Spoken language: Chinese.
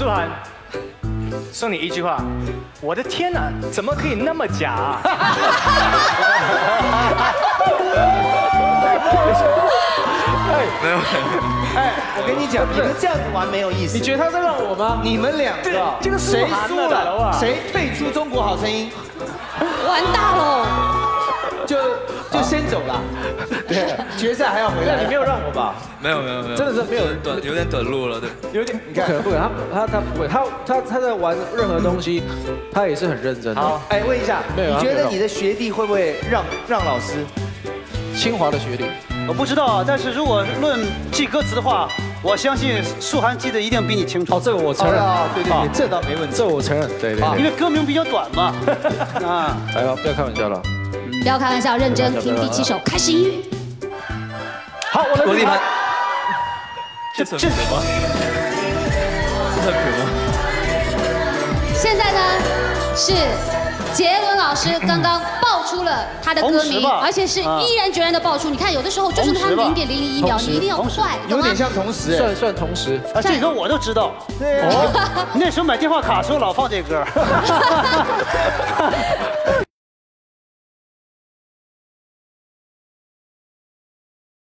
舒涵，送你一句话。我的天哪，怎么可以那么假啊？ 没有。 哎，我跟你讲，你们这样子玩没有意思。 你觉得他在让我吗？ 你们两个， 这个谁输了， 谁谁退出中国好声音， 完大喽！ 就先走了。对，决赛还要回来。 你没有让我吧？ 没有， 真的是没有有点短路了，对。 有点，不可能不可能，他不会，他在玩任何东西，他也是很认真的。 好，哎，问一下，你觉得你的学弟会不会让老师？ 清华的学弟， 我不知道啊，但是如果论记歌词的话，我相信舒涵记得一定比你清楚。 哦，这个我承认。 对，这倒没问题。 这我承认，对。 因为歌名比较短嘛。啊， 来了，不要开玩笑了。 不要开玩笑，认真听第7首，开始音乐。 好，我的地盘。这什么？这很可吗？ 现在呢是杰伦老师刚刚爆出了他的歌名，而且是毅然决然的爆出。你看，有的时候就是他0.001秒，你一定要快， 有点像同时， 算同时。 啊，这歌我都知道。 对。 那时候买电话卡的时候老放这歌。